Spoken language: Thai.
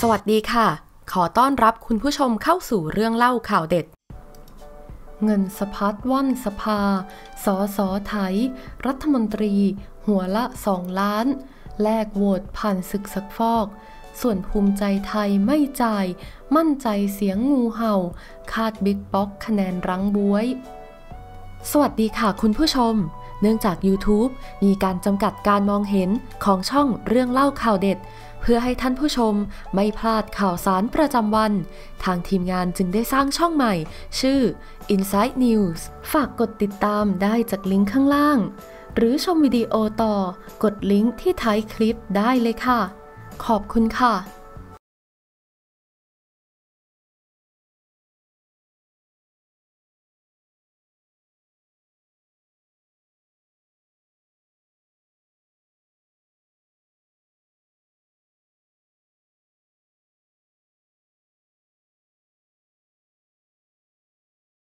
วัสดีค่ะขอต้อนรับคุณผู้ชมเข้าสู่เรื่องเล่าข่าวเด็ดเงินสะพัดว่อนสภาสสไทยรัฐมนตรีหัวละ2 ล้านแลกโหวตผ่านศึกซักฟอกส่วนภูมิใจไทยไม่จ่ายมั่นใจเสียงงูเห่าคาดบิ๊กป๊อกคะแนนรั้งบ๊วยสวัสดีค่ะคุณผู้ชมเนื่องจาก YouTube มีการจำกัดการมองเห็นของช่องเรื่องเล่าข่าวเด็ดเพื่อให้ท่านผู้ชมไม่พลาดข่าวสารประจำวันทางทีมงานจึงได้สร้างช่องใหม่ชื่อ Inside News ฝากกดติดตามได้จากลิงก์ข้างล่างหรือชมวิดีโอต่อกดลิงก์ที่ท้ายคลิปได้เลยค่ะขอบคุณค่ะ